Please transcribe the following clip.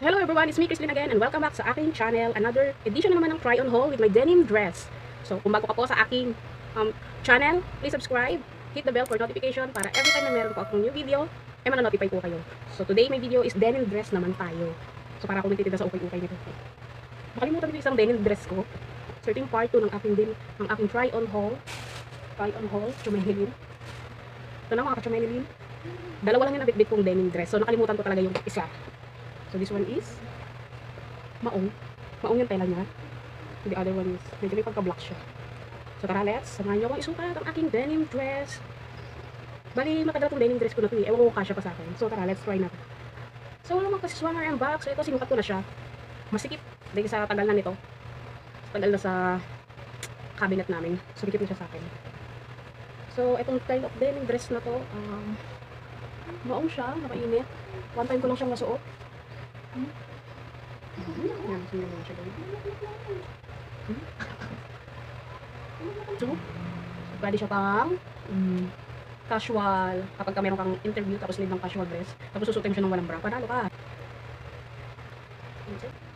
So hello everyone, it's me Christine again and welcome back sa aking channel. Another edition na naman ng try on haul with my denim dress. So kung bago ka po sa aking channel, please subscribe, hit the bell for notification para every time na meron po akong new video, mana-notify po kayo. So today my video is denim dress naman tayo. So para ako magtitinda sa ukay-ukay nito. Nakalimutan ko yung isang denim dress ko. So ito yung part 2 ng aking try on haul. Try on haul, chumenilin. Ito na mga ka-chumenilin. Dalawa lang yung nabitbit kong denim dress. So nakalimutan ko talaga yung isa. So this one is maong. Maong yung tela niya. The other one is medyo may pagka-black siya. So tara, let's samahan niyo akong isukat ang aking denim dress. Bali, matagal itong denim dress ko na ito eh. Ewan ko kung kasya pa sa akin. So tara, let's try natin. So wala naman kasi swanger ang back. So ito, sinukat ko na siya. Masikip. Dahil sa tagal na nito. Tagal na sa cabinet namin. Sumikip na siya sa akin. So itong kind of denim dress na to, maong siya, nakainit. One time ko lang siyang nasuot. Yan, sino lang siya gawin. So, pwede siya pang casual, kapag ka meron kang interview tapos need ng casual dress, tapos susutin mo siya ng walang bra, panalo ka.